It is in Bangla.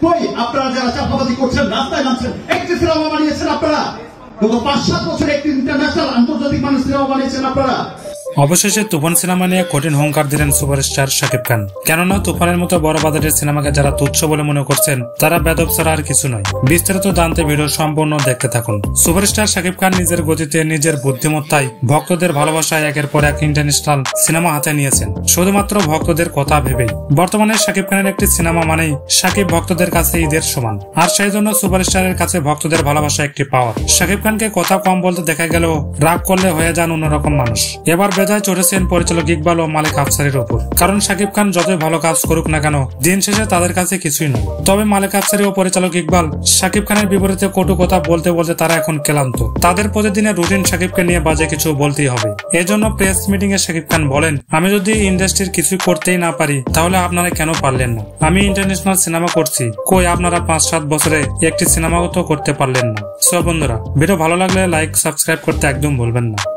কই আপনারা যারা চাপাবাজি করছেন, রাস্তায় নামছেন, একটি সিনেমা বানিয়েছেন আপনারা, গত ৫-৭ বছরে একটি ইন্টারন্যাশনাল আন্তর্জাতিক মানুষ সিনেমা বানিয়েছেন আপনারা। অবশেষে তুফান সিনেমা নিয়ে কঠিন হুঙ্কার দিলেন সুপারস্টার শাকিব খান। কেননা তুফানের মতো বড় বাজেটের সিনেমাকে যারা তুচ্ছ বলে মনে করছেন তারা বেদব ছাড়া আর কিছু নয়। বিস্তারিত জানতে ভিডিও সম্পূর্ণ দেখতে থাকুন। সুপারস্টার শাকিব খান নিজের গতিতে, নিজের বুদ্ধিমত্তায়, ভক্তদের ভালোবাসায় একের পর এক ইন্টারন্যাশনাল সিনেমা হাতে নিয়েছেন, শুধুমাত্র ভক্তদের কথা ভেবেই। বর্তমানে শাকিব খানের একটি সিনেমা মানেই শাকিব ভক্তদের কাছে ঈদের সমান, আর সেই জন্য সুপারস্টারের কাছে ভক্তদের ভালোবাসা একটি পাওয়ার। শাকিব খানকে কথা কম বলতে দেখা গেলেও রাগ করলে হয়ে যান অন্যরকম মানুষ। এবার বেজায় চড়েছেন পরিচালক ইকবাল ও মালিক আফসারির ওপর, কারণ শাকিব খান যতই ভালো কাজ করুক না কেন দিন শেষে তাদের কাছে কিছুই নয়। তবে মালিক আফসারি ও পরিচালক ইকবাল শাকিব খানের বিপরীতে কটু কথা বলতে বলতে তারা এখন ক্লান্ত। তাদের প্রতিদিনের রুটিন শাকিবকে নিয়ে বাজে কিছু বলতেই হবে। এজন্য প্রেস মিটিং এ শাকিব খান বলেন, আমি যদি ইন্ডাস্ট্রির কিছু করতেই না পারি তাহলে আপনারা কেন পারলেন না? আমি ইন্টারন্যাশনাল সিনেমা করছি, কই আপনারা ৫-৭ বছরে একটি সিনেমাও তো করতে পারলেন না। সো বন্ধুরা, ভিডিও ভালো লাগলে লাইক, সাবস্ক্রাইব করতে একদম ভুলবেন না।